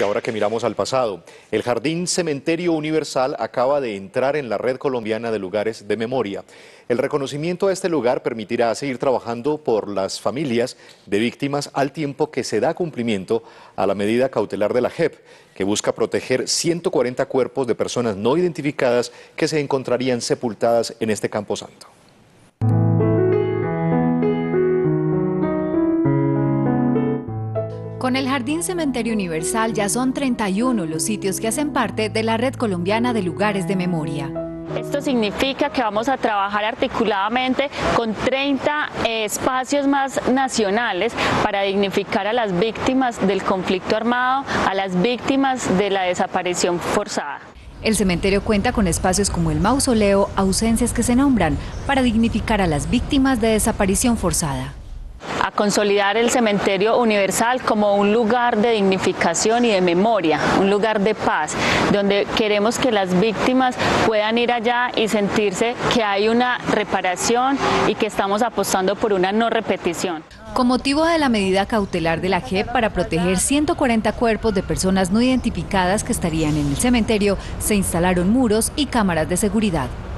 presente ahora que miramos al pasado. El Jardín Cementerio Universal acaba de entrar en la Red Colombiana de Lugares de Memoria. El reconocimiento a este lugar permitirá seguir trabajando por las familias de víctimas al tiempo que se da cumplimiento a la medida cautelar de la JEP, que busca proteger 140 cuerpos de personas no identificadas que se encontrarían sepultadas en este camposanto. Con el Jardín Cementerio Universal ya son 31 los sitios que hacen parte de la Red Colombiana de Lugares de Memoria. Esto significa que vamos a trabajar articuladamente con 30 espacios más nacionales para dignificar a las víctimas del conflicto armado, a las víctimas de la desaparición forzada. El cementerio cuenta con espacios como el mausoleo, ausencias que se nombran, para dignificar a las víctimas de desaparición forzada. A consolidar el Cementerio Universal como un lugar de dignificación y de memoria, un lugar de paz, donde queremos que las víctimas puedan ir allá y sentirse que hay una reparación y que estamos apostando por una no repetición. Con motivo de la medida cautelar de la JEP para proteger 140 cuerpos de personas no identificadas que estarían en el cementerio, se instalaron muros y cámaras de seguridad.